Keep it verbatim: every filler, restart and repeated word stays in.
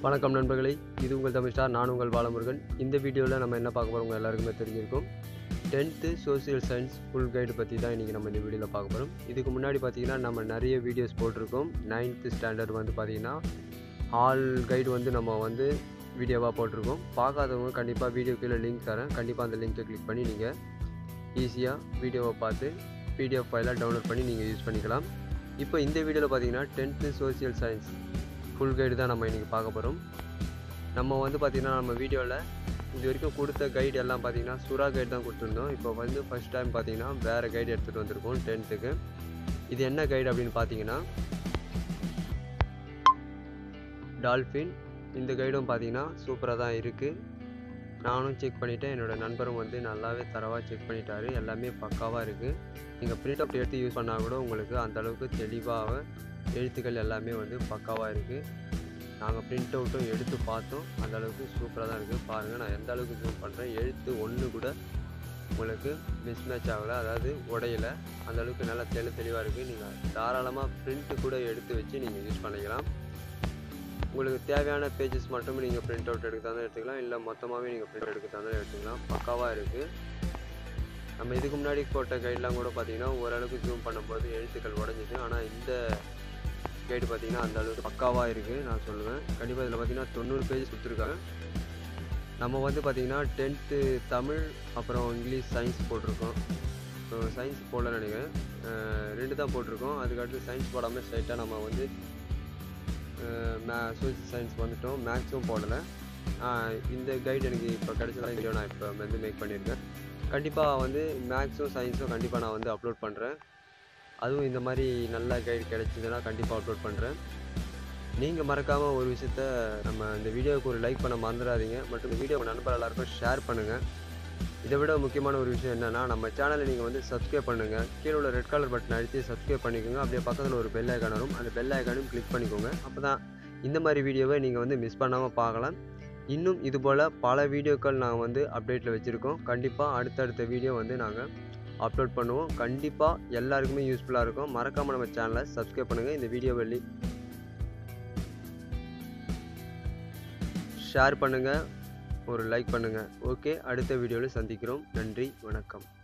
வணக்கம் நண்பர்களே, இது உங்கள் தமிழ் ஸ்டார். நான் உங்கள் பாலமுருகன். இந்த வீடியோவில் நம்ம என்ன பார்க்க போகிறோம், உங்கள் எல்லாருக்குமே தெரிஞ்சிருக்கும். Tenth social science full guide பற்றி தான் இன்றைக்கி நம்ம இந்த வீடியோவில் பார்க்க போகிறோம். இதுக்கு முன்னாடி பார்த்திங்கன்னா நம்ம நிறைய வீடியோஸ் போட்டிருக்கோம். நைன்த்து ஸ்டாண்டர்ட் வந்து பார்த்திங்கன்னா ஆல் கைடு வந்து நம்ம வந்து வீடியோவாக போட்டிருக்கோம். பார்க்காதவங்க கண்டிப்பாக வீடியோ கீழே லிங்க் தரேன். கண்டிப்பாக அந்த லிங்க்கை கிளிக் பண்ணி நீங்கள் ஈஸியாக வீடியோவை பார்த்து பிடிஎஃப் ஃபைலாக டவுன்லோட் பண்ணி நீங்கள் யூஸ் பண்ணிக்கலாம். இப்போ இந்த வீடியோவில் பார்த்திங்கன்னா tenth social science full guide தான் நம்ம இன்றைக்கி பார்க்க போகிறோம். நம்ம வந்து பார்த்திங்கன்னா நம்ம வீடியோவில் இது வரைக்கும் கொடுத்த கைடு எல்லாம் பார்த்திங்கன்னா சுறா கைடு தான் கொடுத்துருந்தோம். இப்போ வந்து ஃபஸ்ட் டைம் பார்த்திங்கன்னா வேறு கைடு எடுத்துகிட்டு வந்திருக்கோம் டென்த்துக்கு. இது என்ன கைடு அப்படின்னு பார்த்தீங்கன்னா டால்ஃபின். இந்த கைடும் பார்த்திங்கன்னா சூப்பராக தான் இருக்குது. நானும் செக் பண்ணிவிட்டேன், என்னோடய நண்பரும் வந்து நல்லாவே தரவாக செக் பண்ணிட்டாரு. எல்லாமே பக்காவாக இருக்குது. நீங்கள் பிரிண்ட் அவுட் எடுத்து யூஸ் பண்ணால் கூட உங்களுக்கு அந்தளவுக்கு தெளிவாக எழுத்துக்கள் எல்லாமே வந்து பக்காவாக இருக்குது. நாங்கள் பிரிண்ட் அவுட்டும் எடுத்து பார்த்தோம், அந்தளவுக்கு சூப்பராக தான் இருக்குது. பாருங்கள், நான் எந்த அளவுக்கு ஜூம் பண்ணுறேன், எழுத்து ஒன்று கூட உங்களுக்கு மிஸ் மேட்ச் ஆகலை, அதாவது உடையில. அந்தளவுக்கு நல்லா தெளி தெளிவாக இருக்குது. நீங்கள் தாராளமாக பிரிண்ட்டு கூட எடுத்து வச்சு நீங்கள் யூஸ் பண்ணிக்கலாம். உங்களுக்கு தேவையான பேஜஸ் மட்டும் நீங்கள் பிரிண்ட் அவுட் எடுக்க தான் எடுத்துக்கலாம், இல்லை மொத்தமாகவே நீங்கள் பிரிண்ட் எடுக்க தான் எடுத்துக்கலாம். பக்காவாக இருக்குது. நம்ம இதுக்கு முன்னாடி போட்ட கைடெலாம் கூட பார்த்திங்கன்னா ஓரளவுக்கு ஜூம் பண்ணும்போது எழுத்துக்கள் உடஞ்சிது. ஆனால் இந்த கைடு பார்த்திங்கன்னா அந்த அளவுக்கு பக்காவாக இருக்குது நான் சொல்லுவேன். கண்டிப்பாக இதில் பார்த்திங்கன்னா தொண்ணூறு பேஜ் கொடுத்துருக்காங்க. நம்ம வந்து பார்த்திங்கன்னா டென்த்து தமிழ் அப்புறம் இங்கிலீஷ் சயின்ஸ் போட்டிருக்கோம். ஸோ சயின்ஸ் போடலன்னு நினைக்கிறேன், ரெண்டு தான் போட்டிருக்கோம். அதுக்கடுத்து சயின்ஸ் போடாமல் ஸ்ட்ரைட்டாக நம்ம வந்து மே சோசியல் சயின்ஸ் வந்துட்டோம். மேக்ஸும் போடலை. இந்த கைடு எனக்கு இப்போ கிடைச்சதான் வீடியோ நான் இப்போ வந்து மேக் பண்ணியிருக்கேன். கண்டிப்பாக வந்து மேக்ஸும் சயின்ஸும் கண்டிப்பாக நான் வந்து அப்லோட் பண்ணுறேன். அதுவும் இந்த மாதிரி நல்ல கைடு கிடைச்சிதுன்னா கண்டிப்பாக அப்லோட் பண்ணுறேன். நீங்கள் மறக்காமல் ஒரு விஷயத்த, நம்ம இந்த வீடியோவுக்கு ஒரு லைக் பண்ண மறந்துடாதீங்க. மற்றும் இந்த வீடியோ நண்பர் எல்லாருக்கும் ஷேர் பண்ணுங்கள். இதை விட முக்கியமான ஒரு விஷயம் என்னென்னா, நம்ம சேனலை நீங்கள் வந்து சப்ஸ்கிரைப் பண்ணுங்கள். கீழே உள்ள ரெட் கலர் பட்டன் அழுத்தி சப்ஸ்கிரைப் பண்ணிக்கோங்க. அப்படியே பக்கத்தில் ஒரு பெல் ஐக்கான் வரும், அந்த பெல் ஐக்கானையும் கிளிக் பண்ணிக்கோங்க. அப்போ தான் இந்த மாதிரி வீடியோவை நீங்கள் வந்து மிஸ் பண்ணாமல் பார்க்கலாம். இன்னும் இதுபோல் பல வீடியோக்கள் நாங்கள் வந்து அப்டேட்டில் வச்சுருக்கோம். கண்டிப்பாக அடுத்தடுத்த வீடியோ வந்து நாங்கள் அப்லோட் பண்ணுவோம். கண்டிப்பாக எல்லாருக்குமே யூஸ்ஃபுல்லாக இருக்கும். மறக்காமல் நம்ம சேனலை சப்ஸ்கிரைப் பண்ணுங்கள். இந்த வீடியோவை ஷேர் பண்ணுங்கள், ஒரு லைக் பண்ணுங்கள். ஓகே, அடுத்த வீடியோவில் சந்திக்கிறோம். நன்றி, வணக்கம்.